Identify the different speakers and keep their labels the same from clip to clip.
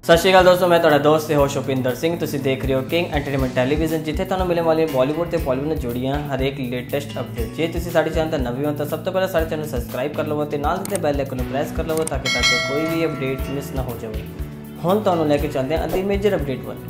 Speaker 1: सत श्री अकाल दोस्तों, मैं ਤੁਹਾਡਾ ਦੋਸਤ ਤੇ ਹੋਸ਼ ਭੁਪਿੰਦਰ ਸਿੰਘ। ਤੁਸੀਂ ਦੇਖ ਰਹੇ ਹੋ ਕਿੰਗ ਐਂਟਰਟੇਨਮੈਂਟ ਟੈਲੀਵਿਜ਼ਨ, ਜਿੱਥੇ ਤੁਹਾਨੂੰ ਮਿਲਣ ਵਾਲੀ ਬਾਲੀਵੁੱਡ ਤੇ ਬਾਲੀਵੁੱਡ ਨਾਲ ਜੁੜੀਆਂ ਹਰੇਕ ਲੇਟੈਸਟ ਅਪਡੇਟ। ਜੇ ਤੁਸੀਂ ਸਾਡੇ ਚੈਨਲ ਤੇ ਨਵੇਂ ਹੋ ਤਾਂ ਸਭ ਤੋਂ ਪਹਿਲਾਂ ਸਾਡੇ ਚੈਨਲ ਨੂੰ ਸਬਸਕ੍ਰਾਈਬ ਕਰ ਲਵੋ ਤੇ ਨਾਲ ਦਿੱਤੇ ਬੈਲ ਆਈਕਨ ਨੂੰ ਪ੍ਰੈਸ ਕਰ ਲਵੋ ਤਾਂ ਕਿ ਤੁਹਾਡੇ ਕੋਈ ਵੀ ਅਪਡੇਟ ਮਿਸ ਨਾ ਹੋ ਜਾਵੇ। ਹੁਣ ਤੁਹਾਨੂੰ ਲੈ ਕੇ ਚੱਲਦੇ ਹਾਂ ਅਦੀ ਮੇਜਰ ਅਪਡੇਟ ਵੱਲ।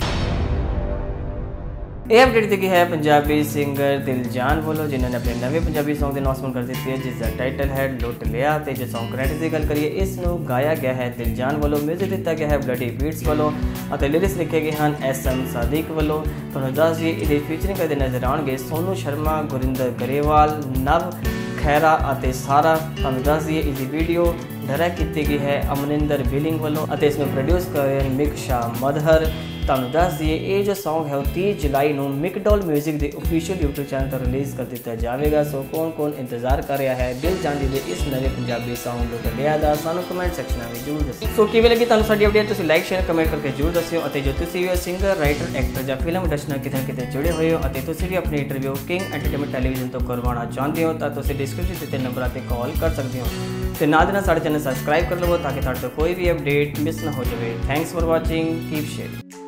Speaker 1: ਇਹ ਅਪਡੇਟ ਦਿੱਤੀ ਹੈ ਪੰਜਾਬੀ ਸਿੰਗਰ ਦਿਲਜਾਨ ਵੱਲੋਂ, ਜਿਨ੍ਹਾਂ ਨੇ ਆਪਣੇ ਨਵੇਂ ਪੰਜਾਬੀ ਸੌਂਗ ਦੀ ਅਨਾਉਂਸਮੈਂਟ ਕਰ ਦਿੱਤੀ ਹੈ, ਜਿਸ ਦਾ ਟਾਈਟਲ ਹੈ ਲੁੱਟ ਲਿਆ। ਤੇ ਜੇ ਸੌਂਗ ਕ੍ਰੈਡਿਟ ਦੀ ਗੱਲ ਕਰੀਏ, ਇਸ ਨੂੰ ਗਾਇਆ ਗਿਆ ਹੈ ਦਿਲਜਾਨ ਵੱਲੋਂ, ਮਿਊਜ਼ਿਕ ਦਿੱਤਾ ਗਿਆ ਹੈ ਬਲੱਡੀ ਬੀਟਸ ਵੱਲੋਂ ਅਤੇ ਲਿਰਿਕਸ ਲਿਖੇ ਗਏ ਹਨ SM ਸਾਦਿਕ ਵੱਲੋਂ। ਤੁਹਾਨੂੰ ਦੱਸ ਦਈਏ ਇਹਦੇ ਫੀਚਰਿੰਗ ਕਰਦੇ ਨਜ਼ਰ ਆਉਣਗੇ ਸੋਨੂ ਸ਼ਰਮਾ, ਗੁਰਿੰਦਰ ਗਰੇਵਾਲ, ਨਵ ਖੈਰਾ ਅਤੇ ਸਾਰਾ। ਤੁਹਾਨੂੰ ਦੱਸ ਦਈਏ ਇਹਦੀ ਵੀਡੀਓ ਡਾਇਰੈਕਟ ਕੀਤੀ ਗਈ ਹੈ ਅਮਰਿੰਦਰ ਬਿਲਿੰਗ ਵੱਲੋਂ ਅਤੇ ਇਸ ਨੂੰ ਪ੍ਰੋਡਿਊਸ ਕਰ ਰਹੇ ਹਨ ਮਿਕ ਸ਼ਾ ਮਦਹਰ। ਤੁਹਾਨੂੰ ਦੱਸ ਦਈਏ ਇਹ ਜੋ ਸੌਂਗ ਹੈ ਉਹ 30 ਜੁਲਾਈ ਨੂੰ ਮਿਕਡੋਲ ਮਿਊਜ਼ਿਕ ਦੇ ਅਫੀਸ਼ੀਅਲ YouTube ਚੈਨਲ ਤੋਂ ਰਿਲੀਜ਼ ਕਰ ਦਿੱਤਾ ਜਾਵੇਗਾ। ਸੋ ਕੌਣ ਇੰਤਜ਼ਾਰ ਕਰ ਰਿਹਾ ਹੈ ਦਿਲਜਾਨ ਜੀ ਦੇ ਇਸ ਨਵੇਂ ਪੰਜਾਬੀ ਸੌਂਗ ਲੁੱਟ ਲਿਆ ਦਾ, ਸਾਨੂੰ ਕਮੈਂਟ ਸੈਕਸ਼ਨ ਵਿੱਚ ਜ਼ਰੂਰ ਦੱਸਿਓ। ਸੋ ਕਿਵੇਂ ਲੱਗੀ ਤੁਹਾਨੂੰ ਸਾਡੀ ਅਪਡੇਟ, ਤੁਸੀਂ ਲਾਈਕ ਸ਼ੇਅਰ ਕਮੈਂਟ ਕਰਕੇ ਜ਼ਰੂਰ ਦੱਸਿਓ। ਅਤੇ ਜੇ ਤੁਸੀਂ ਵੀ ਸਿੰਗਰ, ਰਾਈਟਰ, ਐਕਟਰ ਜਾਂ ਫਿਲਮ ਇੰਡਸਟਰੀ ਨਾਲ ਕਿਤੇ ਨਾ ਕਿਤੇ ਜੁੜੇ ਹੋਏ ਹੋ ਅਤੇ ਤੁਸੀਂ ਵੀ ਆਪਣੀ ਇੰਟਰਵਿਊ ਕਿੰਗ ਐਂਟਰਟੇਨਮੈਂਟ ਟੈਲੀਵਿਜ਼ਨ ਤੋਂ ਕਰਵਾਉਣਾ ਚਾਹੁੰਦੇ ਹੋ ਤਾਂ ਤੁਸੀਂ ਡਿਸਕ੍ਰਿਪਸ਼ਨ ਦਿੱਤੇ ਨੰਬਰਾਂ 'ਤੇ ਕਾਲ ਕਰ ਸਕਦੇ ਹੋ ਤੇ ਨਾਲ ਦੇ ਨਾਲ ਸਾਡੇ ਚੈਨਲ ਸਬਸਕ੍ਰਾਈਬ ਕਰ ਲਵੋ ਤਾਂ ਕਿ ਤੁਹਾਡੇ ਤੋਂ ਕੋਈ ਵੀ ਅਪਡੇਟ ਮਿਸ ਨਾ ਹੋ ਜਾਵੇ। Thanks for watching, keep sharing.